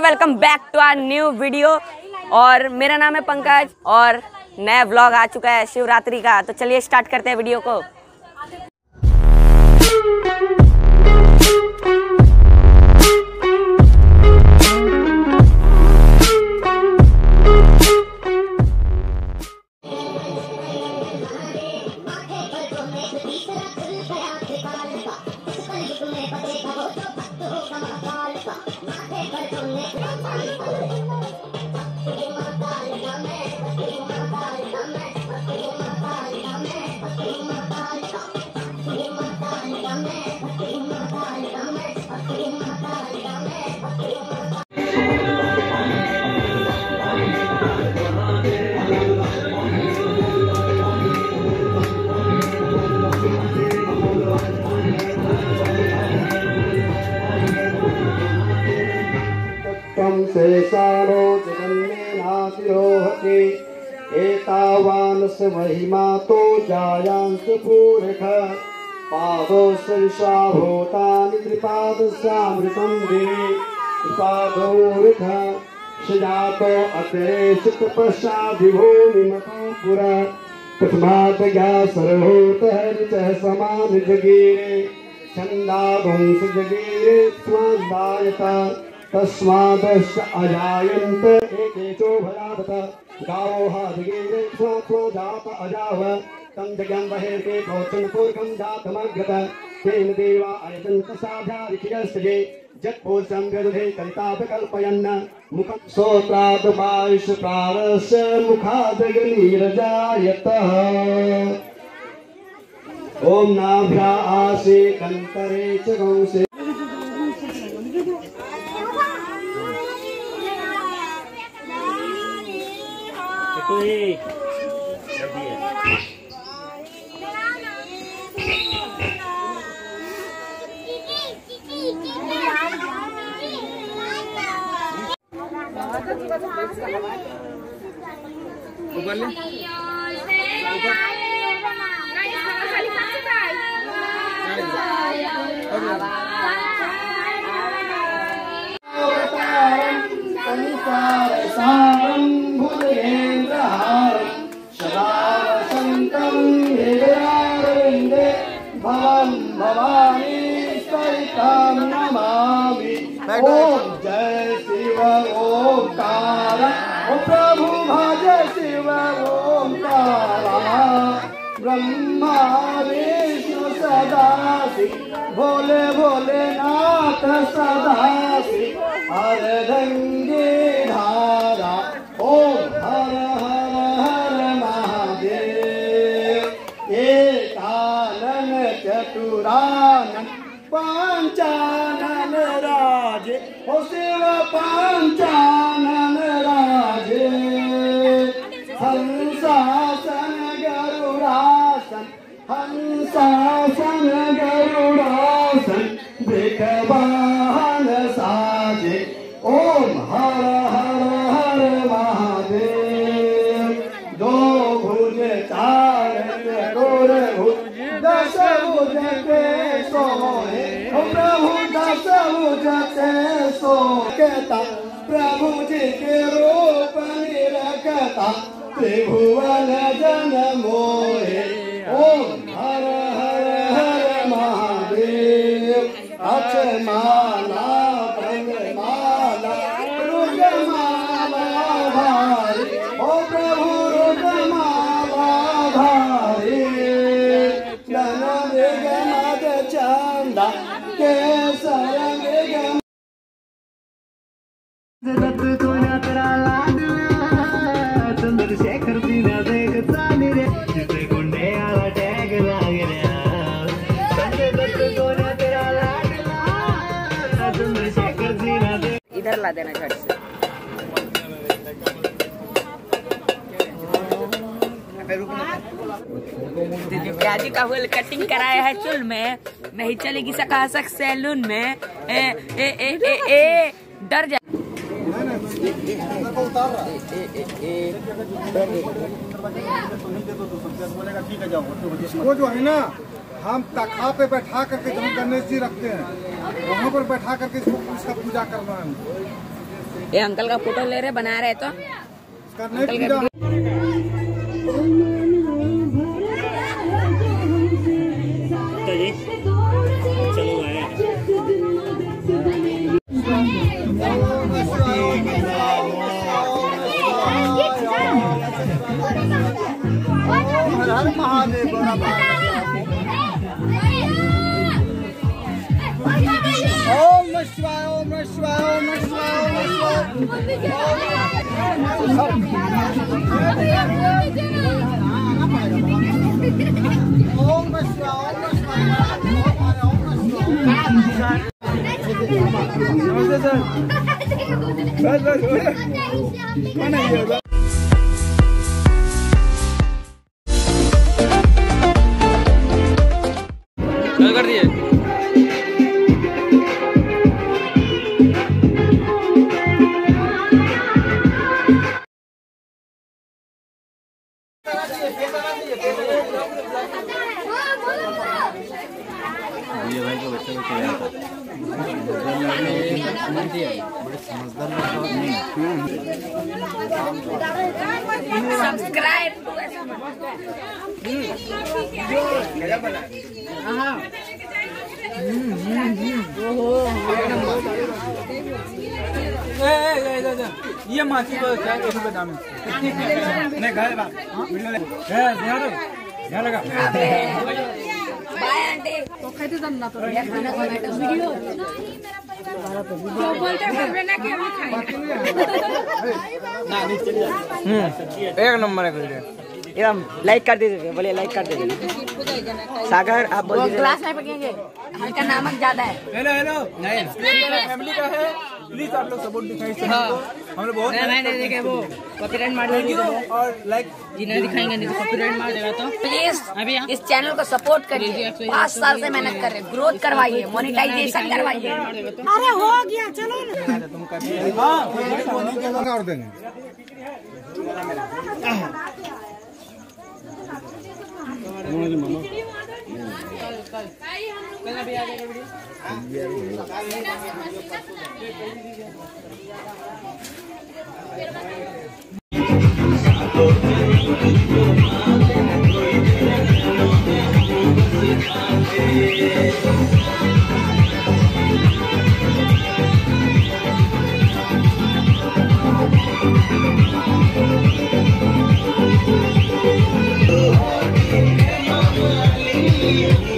Welcome back to our new video. और मेरा नाम है पंकज और नया व्लॉग आ चुका है शिवरात्रि का। तो चलिए स्टार्ट करते हैं वीडियो को। शेषारो जगन्मेनातिरोहते एतावानस्य महिमा तो जायांस पूरख पादोस्सरिषा भूतानि त्रिपादस्यामृतं देवे त्रिपादोरख सजातो अतिरेश तपस्याभिभूमिमतो पुरा प्रथमात्या सर्वोतहरितः समान जगीरे छन्दागुंस जगीरे स्वादायता तस्मादश्च अजायन्त एकेचो भयावत गावो हादगीरे जात अजाव तं जगं बहिर्के भौचन पूर्वं जातमग्रत तेन देवा अयजन्त साध्यारिखिरस्तजे जत्पोषं व्यदधे कल्पापकल्पयन् मुखं सोत्रात् वायुष प्रारस्य मुखादग्निरजायतः ॐ नाभ्या आसे कन्तरे च गंसे ओम जय शिव ओंकार ओ प्रभु भज शिव ओंकार ब्रह्मा विष्णु सदा शिव भोले भोलेनाथ सदा शिव अर्धंगे धारा ओम हर हर हर महादेव एकानन चतुरानन पंचानन राजे हो शिव पंचानन राजे हंसासन गरुड़ासन हंसासन गरुड़ासन वृषवाहन साजे ओम हर हर हर महादेव दो भुज चार चतुर भुज दश भुज के सोहे प्रभु दस भुज के सोता प्रभु जी के रूप निरखता त्रिभुवन जन मोहे ओम हर हर हर महादेव अक्षमाला भंगमाला रुद्रमाला भारी ओ प्रभु रुद्रमाला भारी गण विगणद चंदा केसर विगण तेरा लाडला चंद्रशेखर दिन देख चाली रे जिथे गुंडे आला टॅग लागल्या तेरा लाडला चंद्रशेखर दिन देख इधर ला देना झट से। प्याजी का हुल कटिंग कराया है चुल में नहीं चलेगी सकासक सैलून में ए ए ए ए ए डर जा वो जो है ना हम तखा पे बैठा करके जब गणेश जी रखते हैं वहाँ पर बैठा करके इसका पूजा करना है। ये अंकल का फोटो ले रहे बना रहे तो इसका नेट अंकल पीड़ा। का चलो आए हर हर महादेव बोला बाबा। ओम नमः शिवाय, ओम नमः शिवाय, ओम नमः शिवाय, ओम नमः शिवाय। ओम नमः शिवाय। नमस्ते सर। बस कौन है ये? कर दिए। ये भाई को बच्चे को क्या आता सब्सक्राइब ये माछी को क्या कैसे बता मैं नहीं घर बा ध्यान लगा बाय आंटी तो खाते जमना तो ये खाना खाना वीडियो बोलते हैं ना कि हम खाएंगे एक नंबर है वीडियो एकदम लाइक कर दीजिए, बोलिए लाइक कर दीजिए। सागर आप बोल दीजिए। क्लास नहीं पकेंगे, हल्का नमक ज्यादा है। हेलो हेलो नहीं फैमिली का है, प्लीज आप लोग सपोर्ट दिखाइए चैनल को। हम लोग बहुत नहीं देखे वो कॉपीराइट मार देगा और लाइक जी नहीं दिखाएंगे, नहीं तो कॉपीराइट मार देगा। तो प्लीज इस चैनल को सपोर्ट करिए, 5 साल से मेहनत कर रहे, ग्रोथ करवाइए, मोनेटाइजेशन करवाइए। अरे हो गया, चलो ना। कर देंगे। Yeah.